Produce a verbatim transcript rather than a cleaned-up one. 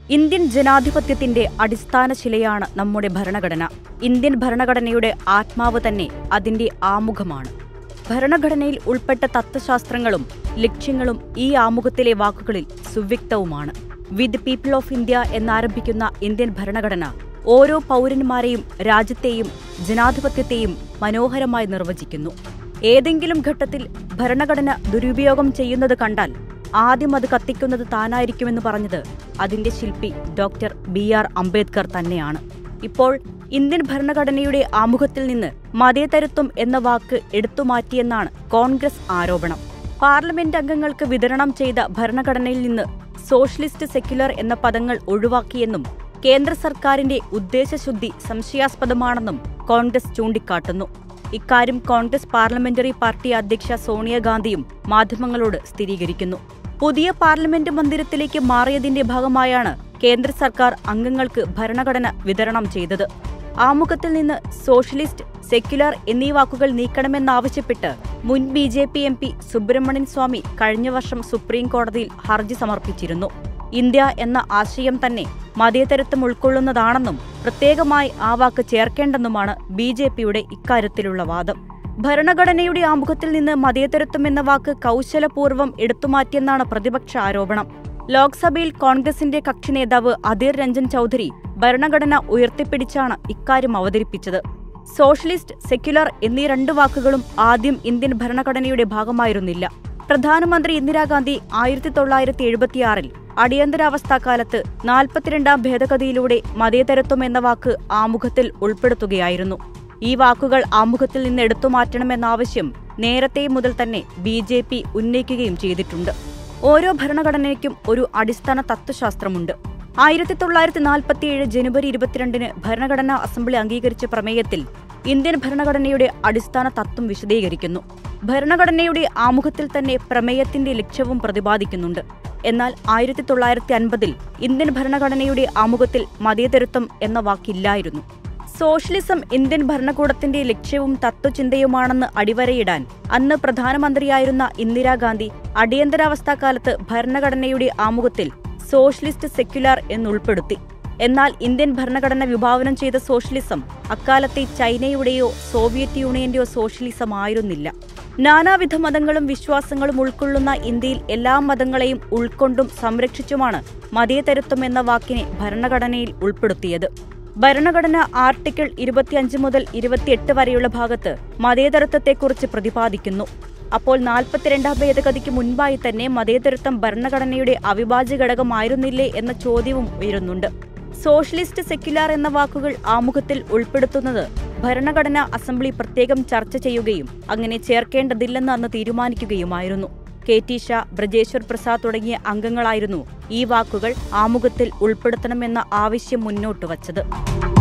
Indian ജനാധിപത്യത്തിന്റെ അടിസ്ഥാന ശിലയാണ് നമ്മുടെ ഭരണഘടന. ഇന്ത്യൻ ഭരണഘടനയുടെ ആത്മാവ് തന്നെ അതിന്റെ ആമുഖമാണ്. ഭരണഘടനയിൽ ഉൾപ്പെട്ട തത്വശാസ്ത്രങ്ങളും ലക്ഷ്യങ്ങളും ഈ ആമുഖത്തിലെ വാക്കുകളിൽ സുവ്യക്തവുമാണ്. വിത്ത് പീപ്പിൾ ഓഫ് ഇന്ത്യ എന്നാരംഭിക്കുന്ന ഇന്ത്യൻ ഭരണഘടന ഓരോ പൗരന്മാരെയും രാജ്യത്തെയും ജനാധിപത്യത്തെയും മനോഹരമായി നിർവചിക്കുന്നു. ഏതെങ്കിലും ഘട്ടത്തിൽ ഭരണഘടന ദുരുപയോഗം ചെയ്യുന്നത് കണ്ടാൽ ആദ്യം അത് കത്തിക്കുന്നത് താനായിരിക്കുമെന്ന് പറഞ്ഞത് അതിന്റെ ശില്പി ഡോക്ടർ ബി ആർ അംബേദ്കർ തന്നെയാണ്. ഇപ്പോൾ ഇന്ത്യൻ ഭരണഘടനയുടെ ആമുഖത്തിൽ നിന്ന് മതേതരത്വം എന്ന വാക്ക് എടുത്തുമാറ്റിയെന്നാണ് കോൺഗ്രസ് ആരോപണം. പാർലമെന്റ് അംഗങ്ങൾക്ക് വിതരണം ചെയ്ത ഭരണഘടനയിൽ നിന്ന് സോഷ്യലിസ്റ്റ്, സെക്യുലർ എന്ന പദങ്ങൾ ഒഴിവാക്കിയെന്നും കേന്ദ്ര സർക്കാരിന്റെ ഉദ്ദേശശുദ്ധി സംശയാസ്പദമാണെന്നും കോൺഗ്രസ് ചൂണ്ടിക്കാട്ടുന്നു. ഇക്കാര്യം കോൺഗ്രസ് പാർലമെന്ററി പാർട്ടി അധ്യക്ഷ സോണിയാഗാന്ധിയും മാധ്യമങ്ങളോട് സ്ഥിരീകരിക്കുന്നു. പുതിയ പാർലമെന്റ് മന്ദിരത്തിലേക്ക് മാറിയതിന്റെ ഭാഗമായാണ് കേന്ദ്ര സർക്കാർ അംഗങ്ങൾക്ക് ഭരണഘടന വിതരണം ചെയ്തത്. ആമുഖത്തിൽ നിന്ന് സോഷ്യലിസ്റ്റ്, സെക്യുലർ എന്നീ വാക്കുകൾ നീക്കണമെന്നാവശ്യപ്പെട്ട് മുൻ B J P M P Subramanian Swamy കഴിഞ്ഞ വർഷം സുപ്രീം കോടതിയിൽ ഹർജി സമർപ്പിച്ചിരുന്നു. ഇന്ത്യ എന്ന ആശയം തന്നെ മതേതരത്വം ഉൾക്കൊള്ളുന്നതാണെന്നും പ്രത്യേകമായി ആ വാക്ക് ചേർക്കേണ്ടെന്നുമാണ് ബി ജെ പിയുടെ ഇക്കാര്യത്തിലുള്ള വാദം. ഭരണഘടനയുടെ ആമുഖത്തിൽ നിന്ന് മതേതരത്വം എന്ന വാക്ക് കൗശലപൂർവ്വം എടുത്തുമാറ്റിയെന്നാണ് പ്രതിപക്ഷ ആരോപണം. ലോക്സഭയിൽ കോൺഗ്രസിന്റെ കക്ഷി നേതാവ് അധീർ രഞ്ജൻ ചൌധരി ഭരണഘടന ഉയർത്തിപ്പിടിച്ചാണ് ഇക്കാര്യം അവതരിപ്പിച്ചത്. സോഷ്യലിസ്റ്റ്, സെക്യുലർ എന്നീ രണ്ട് വാക്കുകളും ആദ്യം ഇന്ത്യൻ ഭരണഘടനയുടെ ഭാഗമായിരുന്നില്ല. പ്രധാനമന്ത്രി ഇന്ദിരാഗാന്ധി ആയിരത്തി തൊള്ളായിരത്തി എഴുപത്തിയാറിൽ അടിയന്തരാവസ്ഥാക്കാലത്ത് നാൽപ്പത്തിരണ്ടാം ഭേദഗതിയിലൂടെ മതേതരത്വം എന്ന വാക്ക് ആമുഖത്തിൽ ഉൾപ്പെടുത്തുകയായിരുന്നു. ഈ വാക്കുകൾ ആമുഖത്തിൽ നിന്ന് എടുത്തുമാറ്റണമെന്ന ആവശ്യം നേരത്തെ മുതൽ തന്നെ ബി ജെ പി ഉന്നയിക്കുകയും ചെയ്തിട്ടുണ്ട്. ഓരോ ഭരണഘടനയ്ക്കും ഒരു അടിസ്ഥാന തത്വശാസ്ത്രമുണ്ട്. ആയിരത്തി തൊള്ളായിരത്തി നാൽപ്പത്തിയേഴ് ജനുവരി ഇരുപത്തിരണ്ടിന് ഭരണഘടനാ അസംബ്ലി അംഗീകരിച്ച പ്രമേയത്തിൽ ഇന്ത്യൻ ഭരണഘടനയുടെ അടിസ്ഥാന തത്വം വിശദീകരിക്കുന്നു. ഭരണഘടനയുടെ ആമുഖത്തിൽ തന്നെ പ്രമേയത്തിന്റെ ലക്ഷ്യവും പ്രതിപാദിക്കുന്നുണ്ട്. എന്നാൽ ആയിരത്തി തൊള്ളായിരത്തി അൻപതിൽ ഇന്ത്യൻ ഭരണഘടനയുടെ ആമുഖത്തിൽ മതേതരത്വം എന്ന വാക്കില്ലായിരുന്നു. സോഷ്യലിസം ഇന്ത്യൻ ഭരണകൂടത്തിന്റെ ലക്ഷ്യവും തത്വചിന്തയുമാണെന്ന് അടിവരയിടാൻ അന്ന് പ്രധാനമന്ത്രിയായിരുന്ന ഇന്ദിരാഗാന്ധി അടിയന്തരാവസ്ഥാക്കാലത്ത് ഭരണഘടനയുടെ ആമുഖത്തിൽ സോഷ്യലിസ്റ്റ്, സെക്യുലർ എന്നുൾപ്പെടുത്തി. എന്നാൽ ഇന്ത്യൻ ഭരണഘടന വിഭാവനം ചെയ്ത സോഷ്യലിസം അക്കാലത്തെ ചൈനയുടെയോ സോവിയറ്റ് യൂണിയന്റെയോ സോഷ്യലിസം ആയിരുന്നില്ല. നാനാവിധ മതങ്ങളും വിശ്വാസങ്ങളും ഉൾക്കൊള്ളുന്ന ഇന്ത്യയിൽ എല്ലാ മതങ്ങളെയും ഉൾക്കൊണ്ടും സംരക്ഷിച്ചുമാണ് മതേതരത്വം എന്ന വാക്കിനെ ഭരണഘടനയിൽ ഉൾപ്പെടുത്തിയത്. ഭരണഘടന ആർട്ടിക്കിൾ ഇരുപത്തിയഞ്ച് മുതൽ ഇരുപത്തിയെട്ട് വരെയുള്ള ഭാഗത്ത് മതേതരത്വത്തെക്കുറിച്ച് പ്രതിപാദിക്കുന്നു. അപ്പോൾ നാൽപ്പത്തിരണ്ടാം ഭേദഗതിക്ക് മുൻപായി തന്നെ മതേതരത്വം ഭരണഘടനയുടെ അവിഭാജ്യ ഘടകമായിരുന്നില്ലേ എന്ന ചോദ്യവും ഉയരുന്നുണ്ട്. സോഷ്യലിസ്റ്റ്, സെക്യുലർ എന്ന വാക്കുകൾ ആമുഖത്തിൽ ഉൾപ്പെടുത്തുന്നത് ഭരണഘടനാ അസംബ്ലി പ്രത്യേകം ചർച്ച ചെയ്യുകയും അങ്ങനെ ചേർക്കേണ്ടതില്ലെന്ന് അന്ന് തീരുമാനിക്കുകയുമായിരുന്നു. കെ ടി ഷാ, ബ്രജേശ്വർ പ്രസാദ് തുടങ്ങിയ അംഗങ്ങളായിരുന്നു ഈ വാക്കുകൾ ആമുഖത്തിൽ ഉൾപ്പെടുത്തണമെന്ന ആവശ്യം മുന്നോട്ട് വച്ചത്.